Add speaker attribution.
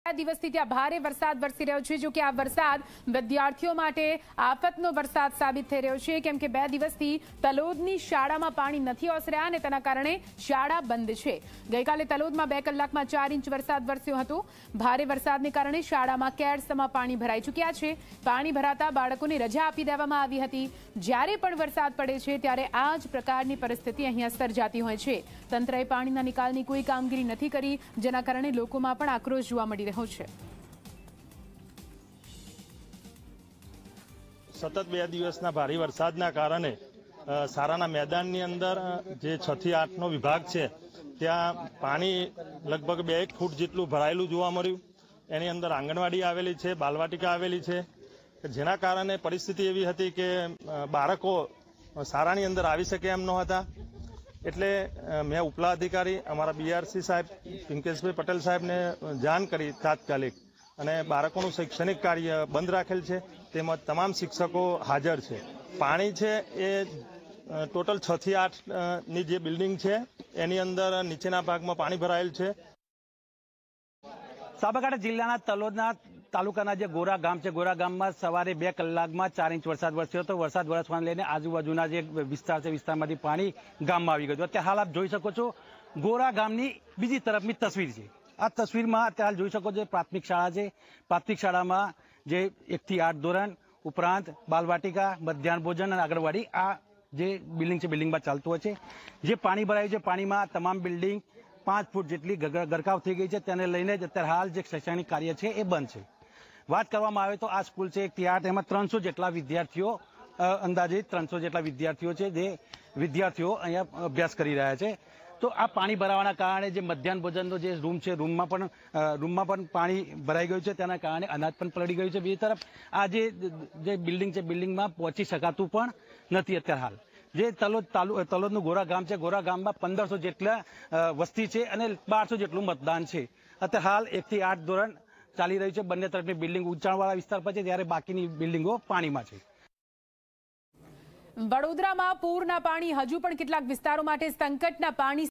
Speaker 1: દિવસથી ત્યાં ભારે વરસાદ વરસી રહ્યો છે। જો કે આ વરસાદ વિદ્યાર્થીઓ માટે આફતનો વરસાદ સાબિત થઈ રહ્યો છે, કેમ કે 2 દિવસથી તલોદની શાળામાં પાણી નથી ઓસર્યા અને તેના કારણે શાળા બંધ છે। ગઈકાલે તલોદમાં 2 કલાકમાં 4 ઇંચ વરસાદ વરસ્યો હતો। ભારે વરસાદને કારણે શાળામાં કેડસમાં પાણી ભરાઈ ચૂક્યા છે। પાણી ભરાતા બાળકોને રજા આપી દેવામાં આવી હતી। જ્યારે પણ વરસાદ પડે છે ત્યારે આ જ પ્રકારની પરિસ્થિતિ અહીંયા સર્જાતી હોય છે। તંત્રએ પાણીના નિકાલની કોઈ કામગીરી નથી કરી, જેના કારણે લોકોમાં પણ આક્રોશ જોવા મળી રહ્યો છે।
Speaker 2: સતત 2 દિવસના ભારે વરસાદના કારણે શાળાના મેદાનની અંદર જે 6 થી 8 નો વિભાગ છે ત્યાં પાણી લગભગ 2 ફૂટ જેટલું ભરાયેલું જોવા મળ્યું। એની અંદર આંગણવાડી આવેલી છે, બાલવાટિકા આવેલી છે, જેના કારણે પરિસ્થિતિ એવી હતી કે બાળકો શાળાની અંદર આવી શકે એમ નહોતા। એટલે મેં ઉપલા અધિકારી અમારા બીઆરસી સાહેબ પિંકેશભાઈ પટેલ સાહેબને જાણ કરી તાત્કાલિક, અને બાળકોનું શૈક્ષણિક કાર્ય બંધ રાખેલ છે, તેમજ તમામ શિક્ષકો હાજર છે। પાણી છે એ ટોટલ 6 થી 8 ની જે બિલ્ડિંગ છે એની અંદર નીચેના ભાગમાં પાણી ભરાયેલ છે।
Speaker 3: સાબરકાંઠા જિલ્લાના તલોદના તાલુકાના જે ગોરા ગામ છે, ગોરા ગામમાં સવારે 2 કલાકમાં 4 ઇંચ વરસાદ વરસ્યો હતો। વરસાદ વરસવાને લઈને આજુબાજુના જે વિસ્તાર છે, વિસ્તારમાંથી પાણી ગામમાં આવી ગયું। અત્યારે હાલ આપ જોઈ શકો છો ગોરા ગામની બીજી તરફની તસવીર છે। આ તસવીરમાં અત્યારે જોઈ શકો છો પ્રાથમિક શાળા છે। પ્રાથમિક શાળામાં જે 1 થી 8 ધોરણ ઉપરાંત બાલવાટિકા, મધ્યાહન ભોજન અને આંગણવાડી આ જે બિલ્ડિંગ છે બિલ્ડિંગમાં ચાલતું હોય છે। જે પાણી ભરાયું છે પાણીમાં તમામ બિલ્ડિંગ 5 ફૂટ જેટલી ગરકાવ થઈ ગઈ છે। તેને લઈને જ અત્યારે હાલ જે શૈક્ષણિક કાર્ય છે એ બંધ છે। વાત કરવામાં આવે તો આ સ્કૂલ છે 1 થી 8, એમાં 300 જેટલા વિદ્યાર્થીઓ અંદાજિત 300 જેટલા વિદ્યાર્થીઓ છે જે વિદ્યાર્થીઓ અહીંયા અભ્યાસ કરી રહ્યા છે। તો આ પાણી ભરાવાના કારણે જે મધ્યાહન ભોજનનો જે રૂમ છે રૂમમાં પણ પાણી ભરાઈ ગયું છે, તેના કારણે અનાજ પણ પલળી ગયું છે। બીજી તરફ આ જે બિલ્ડિંગ છે બિલ્ડિંગમાં પહોંચી શકાતું પણ નથી અત્યારે હાલ। જે તલોદનું ગોરા ગામ છે, ગોરા ગામમાં 1500 જેટલા વસ્તી છે અને 1200 જેટલું મતદાન છે। અત્યારે હાલ 1 થી 8 ધોરણ ચાલી રહ્યું છે। બંને તરફની બિલ્ડિંગ ઊંચાણવાળા વિસ્તાર પર છે, ત્યારે બાકીની બિલ્ડિંગો પાણીમાં છે।
Speaker 1: વડોદરામાં પૂરના પાણી હજુ પણ કેટલાક વિસ્તારો માટે સંકટના પાણી